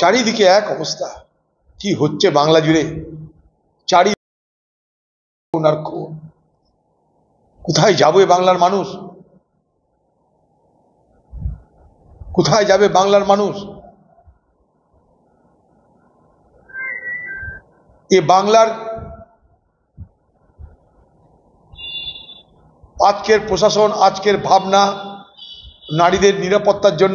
চারিদিকে এক অবস্থা, কি হচ্ছে বাংলা জুড়ে, চারিদিকে আর খুন। কোথায় যাবে বাংলার মানুষ? কোথায় যাবে বাংলার মানুষ? এ বাংলার আজকের প্রশাসন, আজকের ভাবনা নারীদের নিরাপত্তার জন্য,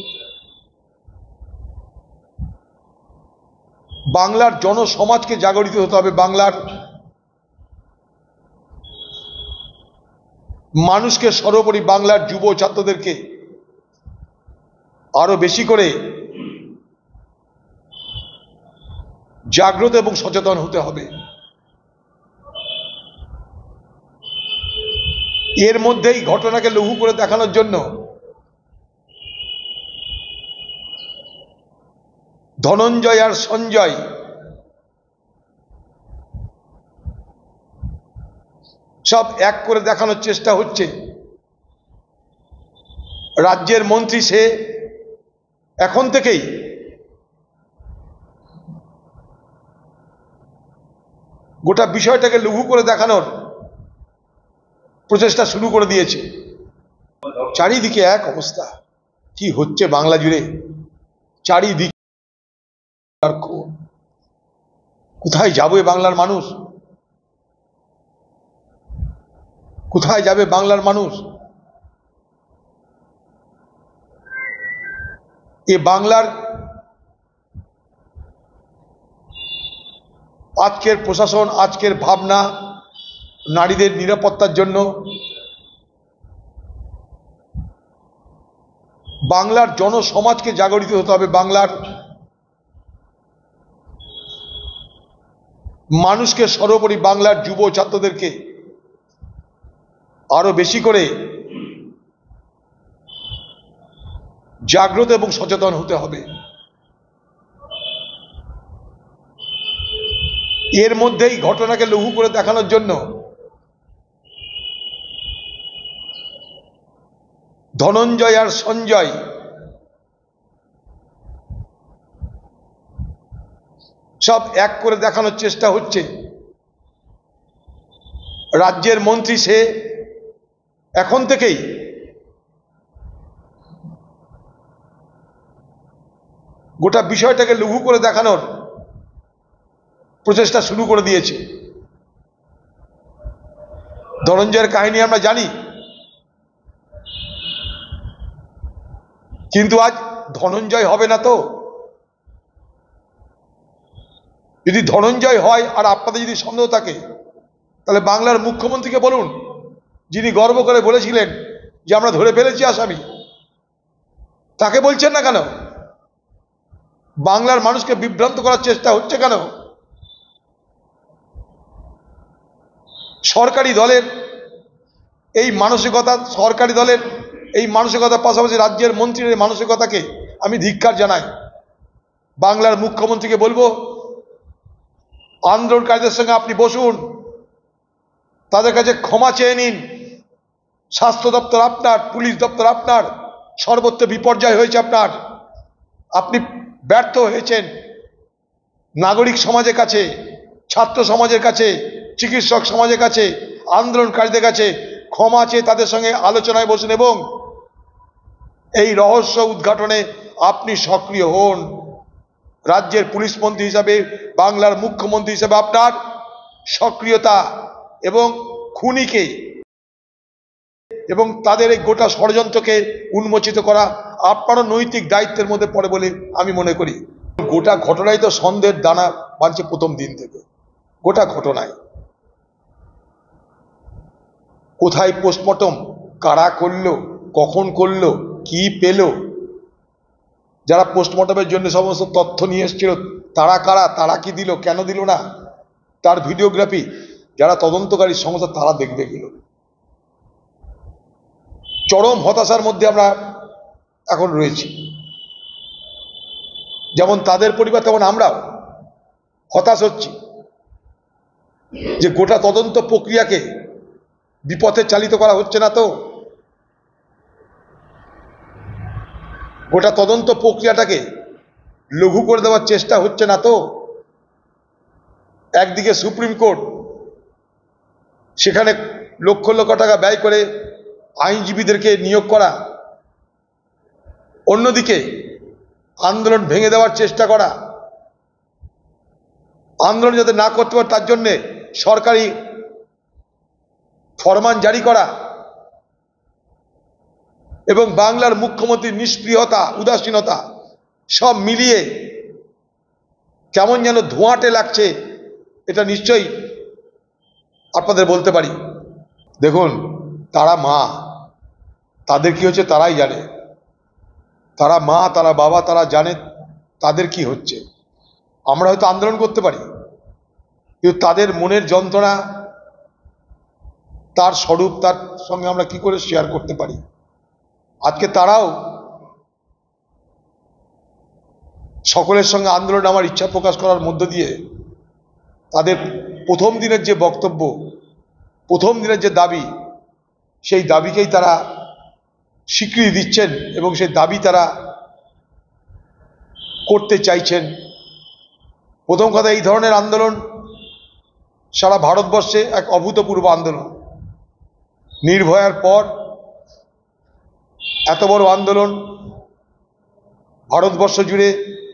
বাংলার জনসমাজকে জাগরিত হতে হবে, বাংলার মানুষকে, সর্বোপরি বাংলার যুব ছাত্রদেরকে আরো বেশি করে জাগ্রত এবং সচেতন হতে হবে। এর মধ্যেই ঘটনাকে লঘু করে দেখানোর জন্য ধনঞ্জয় আর সঞ্জয় সব এক করে দেখানোর চেষ্টা হচ্ছে। রাজ্যের মন্ত্রী সে এখন থেকেই গোটা বিষয়টাকে লঘু করে দেখানোর প্রচেষ্টা শুরু করে দিয়েছে। চারিদিকে এক অবস্থা, কি হচ্ছে বাংলা জুড়ে, চারিদিকে আর খুন। কোথায় যাবে বাংলার মানুষ? কোথায় যাবে বাংলার মানুষ? এ বাংলার আজকের প্রশাসন, আজকের ভাবনা নারীদের নিরাপত্তার জন্য, বাংলার জনসমাজকে জাগরিত হতে হবে, বাংলার মানুষকে, সর্বোপরি বাংলার যুব ছাত্রদেরকে আরো বেশি করে জাগ্রত এবং সচেতন হতে হবে। এর মধ্যেই ঘটনাকে লঘু করে দেখানোর জন্য ধনঞ্জয় আর সঞ্জয় সব এক করে দেখানোর চেষ্টা হচ্ছে। রাজ্যের মন্ত্রী সে এখন থেকেই গোটা বিষয়টাকে লঘু করে দেখানোর প্রচেষ্টা শুরু করে দিয়েছে। ধনঞ্জয়ের কাহিনী আমরা জানি, কিন্তু আজ ধনঞ্জয় হবে না তো। যদি ধনঞ্জয় হয় আর আপনাদের যদি সন্দেহ থাকে, তাহলে বাংলার মুখ্যমন্ত্রীকে বলুন, যিনি গর্ব করে বলেছিলেন যে আমরা ধরে ফেলেছি আসামি, তাকে বলছেন না কেন? বাংলার মানুষকে বিভ্রান্ত করার চেষ্টা হচ্ছে কেন? সরকারি দলের এই মানসিকতার পাশাপাশি রাজ্যের মন্ত্রীর মানসিকতাকে আমি ধিক্কার জানাই। বাংলার মুখ্যমন্ত্রীকে বলবো, আন্দোলনকারীদের সঙ্গে আপনি বসুন, তাদের কাছে ক্ষমা চেয়ে নিন। স্বাস্থ্য দপ্তর আপনার, পুলিশ দপ্তর আপনার, সর্বত্র বিপর্যয় হয়েছে আপনার, আপনি ব্যর্থ হয়েছেন। নাগরিক সমাজের কাছে, ছাত্র সমাজের কাছে, চিকিৎসক সমাজের কাছে, আন্দোলনকারীদের কাছে ক্ষমা চেয়ে তাদের সঙ্গে আলোচনায় বসুন এবং এই রহস্য উদ্ঘাটনে আপনি সক্রিয় হন। রাজ্যের পুলিশ মন্ত্রী হিসাবে, বাংলার মুখ্যমন্ত্রী হিসাবে আপনার সক্রিয়তা এবং খুনিকে এবং তাদের এই গোটা ষড়যন্ত্রকে উন্মোচিত করা আপনারও নৈতিক দায়িত্বের মধ্যে পড়ে বলে আমি মনে করি। গোটা ঘটনায় তো সন্দেহের দানা বাঁধছে প্রথম দিন থেকে। গোটা ঘটনায় কোথায় পোস্টমর্টম, কারা করলো, কখন করলো, কি পেল, যারা পোস্টমর্টমের জন্য সমস্ত তথ্য নিয়ে এসেছিল তারা কারা, তারা কি দিল, কেন দিল না, তার ভিডিওগ্রাফি যারা তদন্তকারী সংস্থা তারা দেখবে গেল। চরম হতাশার মধ্যে আমরা এখন রয়েছি। যেমন তাদের পরিবার তেমন আমরাও হতাশ হচ্ছি যে গোটা তদন্ত প্রক্রিয়াকে বিপথে চালিত করা হচ্ছে না তো। গোটা তদন্ত প্রক্রিয়াটাকে লঘু করে দেওয়ার চেষ্টা হচ্ছে না তো? একদিকে সুপ্রিম কোর্ট, সেখানে লক্ষ লক্ষ টাকা ব্যয় করে আইনজীবীদেরকে নিয়োগ করা, অন্যদিকে আন্দোলন ভেঙে দেওয়ার চেষ্টা করা, আন্দোলন যাতে না করতে পারে তার জন্যে সরকারি ফরমান জারি করা, এবং বাংলার মুখ্যমন্ত্রীর নিষ্ক্রিয়তা, উদাসীনতা, সব মিলিয়ে কেমন যেন ধোঁয়াটে লাগছে। এটা নিশ্চয়ই আপনাদের বলতে পারি। দেখুন, তারা মা, তাদের কি হচ্ছে তারাই জানে। তারা মা, তারা বাবা, তারা জানে তাদের কি হচ্ছে। আমরা হয়তো আন্দোলন করতে পারি, কিন্তু তাদের মনের যন্ত্রণা, তার স্বরূপ, তার সঙ্গে আমরা কি করে শেয়ার করতে পারি। আজকে তারাও সকলের সঙ্গে আন্দোলন আমার ইচ্ছা প্রকাশ করার মধ্য দিয়ে তাদের প্রথম দিনের যে বক্তব্য, প্রথম দিনের যে দাবি, সেই দাবিকেই তারা স্বীকৃতি দিচ্ছেন এবং সেই দাবি তারা করতে চাইছেন। প্রথম কথা, এই ধরনের আন্দোলন সারা ভারতবর্ষে এক অভূতপূর্ব আন্দোলন। নির্ভয়ার পর এত বড় আন্দোলন ভারতবর্ষ জুড়ে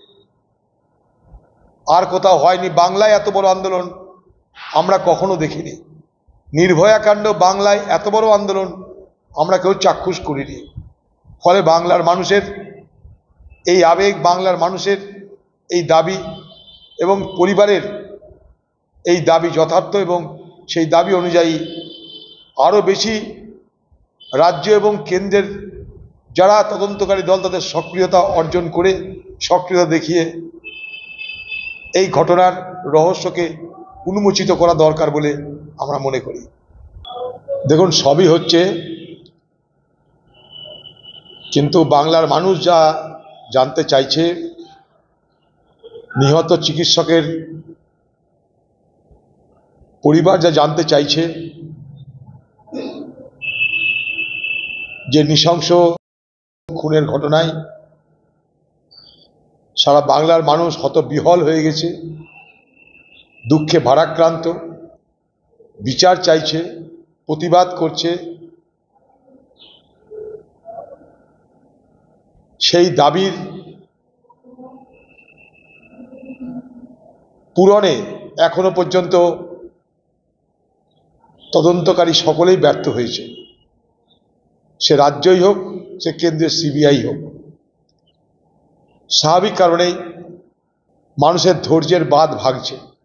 আর কোথাও হয়নি। বাংলায় এত বড় আন্দোলন আমরা কখনো দেখিনি। নির্ভয়া কাণ্ড বাংলায় এত বড় আন্দোলন আমরা কেউ চাক্ষুষ করিনি। ফলে বাংলার মানুষের এই আবেগ, বাংলার মানুষের এই দাবি এবং পরিবারের এই দাবি যথার্থ, এবং সেই দাবি অনুযায়ী আরও বেশি রাজ্য এবং কেন্দ্রের যারা তদন্তকারী দল তাদের সক্রিয়তা অর্জন করে, সক্রিয়তা দেখিয়ে এই ঘটনার রহস্যকে উন্মোচিত করা দরকার বলে আমরা মনে করি। দেখুন, সবই হচ্ছে, কিন্তু বাংলার মানুষ যা জানতে চাইছে, নিহত চিকিৎসকের পরিবার যা জানতে চাইছে, যে নৃশংস খুনের ঘটনায় সারা বাংলার মানুষ হতবিহ্বল হয়ে গেছে, দুঃখে ভারাক্রান্ত, বিচার চাইছে, প্রতিবাদ করছে। সেই দাবির পূরণে এখনো পর্যন্ত তদন্তকারী সকলেই ব্যর্থ হয়েছে। সে রাজ্যই হোক, সে কেন্দ্রের সিবিআই হোক। স্বাভাবিক কারণেই মানুষের ধৈর্যের বাঁধ ভাঙছে।